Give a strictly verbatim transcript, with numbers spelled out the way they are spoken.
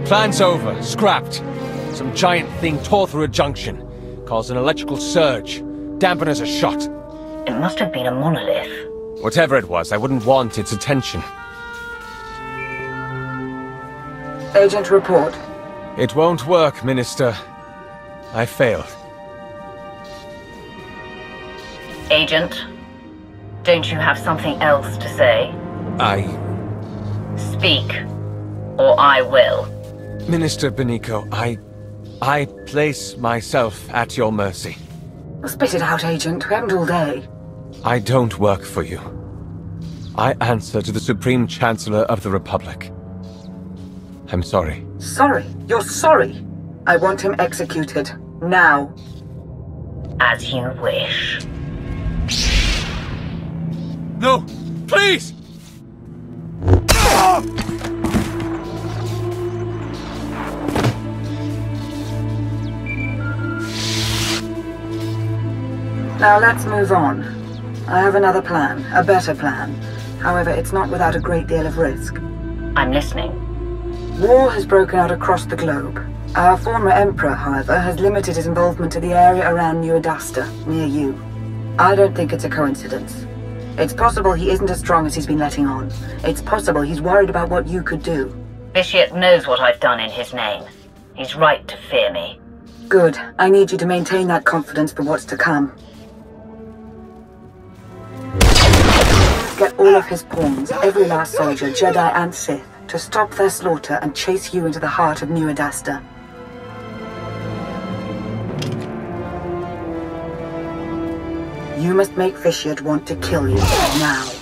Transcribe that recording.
Plan's over. Scrapped. Some giant thing tore through a junction. Caused an electrical surge. Dampeners are shot. It must have been a monolith. Whatever it was, I wouldn't want its attention. Agent, report. It won't work, Minister. I failed. Agent, don't you have something else to say? I... Speak, or I will. Minister Benico, I... I place myself at your mercy. Spit it out, Agent. We haven't all day. I don't work for you. I answer to the Supreme Chancellor of the Republic. I'm sorry. Sorry? You're sorry? I want him executed. Now. As you wish. No! Please! Now let's move on. I have another plan, a better plan. However, it's not without a great deal of risk. I'm listening. War has broken out across the globe. Our former Emperor, however, has limited his involvement to the area around New Adasta, near you. I don't think it's a coincidence. It's possible he isn't as strong as he's been letting on. It's possible he's worried about what you could do. Vitiate knows what I've done in his name. He's right to fear me. Good. I need you to maintain that confidence for what's to come. Get all of his pawns, every last soldier, Jedi and Sith, to stop their slaughter and chase you into the heart of New Adasta. You must make Vitiate want to kill you, now.